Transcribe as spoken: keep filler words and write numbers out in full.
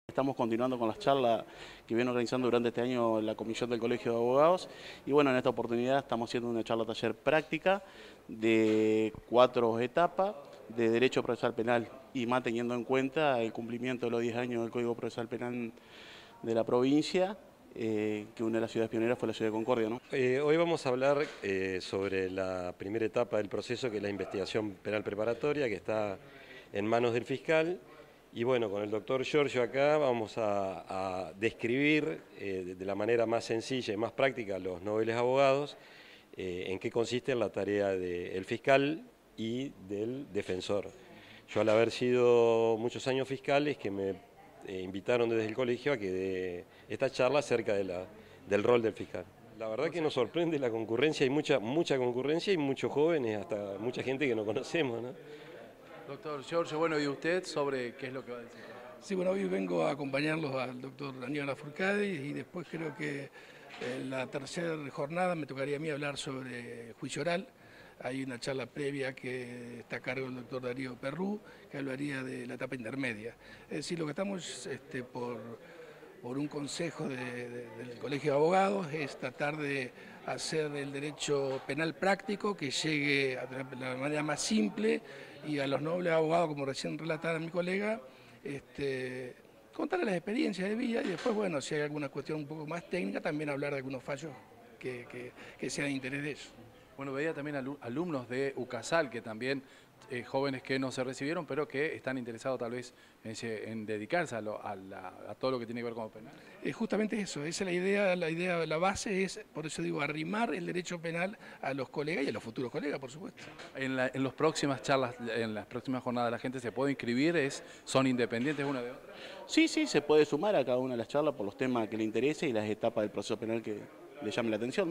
Estamos continuando con las charlas que viene organizando durante este año la Comisión del Colegio de Abogados y bueno, en esta oportunidad estamos haciendo una charla taller práctica de cuatro etapas de Derecho Procesal Penal y más teniendo en cuenta el cumplimiento de los diez años del Código Procesal Penal de la provincia, eh, que una de las ciudades pioneras fue la ciudad de Concordia, ¿no? Eh, hoy vamos a hablar eh, sobre la primera etapa del proceso, que es la investigación penal preparatoria, que está en manos del fiscal. Y bueno, con el doctor Giorgio acá vamos a, a describir eh, de, de la manera más sencilla y más práctica a los nobles abogados eh, en qué consiste la tarea del fiscal y del defensor. Yo, al haber sido muchos años fiscal, es que me eh, invitaron desde el colegio a que dé esta charla acerca de la, del rol del fiscal. La verdad que nos sorprende la concurrencia, hay mucha, mucha concurrencia y muchos jóvenes, hasta mucha gente que no conocemos, ¿no? Doctor Giorgio, bueno, ¿y usted sobre qué es lo que va a decir? Sí, bueno, hoy vengo a acompañarlos al doctor Daniel Lafourcade y después creo que en la tercera jornada me tocaría a mí hablar sobre juicio oral. Hay una charla previa que está a cargo del doctor Darío Perrú, que hablaría de la etapa intermedia. Es decir, lo que estamos este, por, por un consejo de, de, del Colegio de Abogados es tratar de hacer el derecho penal práctico que llegue de la manera más simple y a los nobles abogados, como recién relataba mi colega, este, contarles las experiencias de vida y después, bueno, si hay alguna cuestión un poco más técnica, también hablar de algunos fallos que, que, que sean de interés de ellos. Bueno, veía también alumnos de UCASAL, que también eh, jóvenes que no se recibieron, pero que están interesados tal vez en, en dedicarse a, lo, a, la, a todo lo que tiene que ver con lo penal. Es justamente eso, esa es la idea, la idea, la base es, por eso digo, arrimar el derecho penal a los colegas y a los futuros colegas, por supuesto. En, la, en las próximas charlas, en las próximas jornadas, la gente se puede inscribir, es, son independientes una de otra. Sí, sí, se puede sumar a cada una de las charlas por los temas que le interese y las etapas del proceso penal que le llame la atención.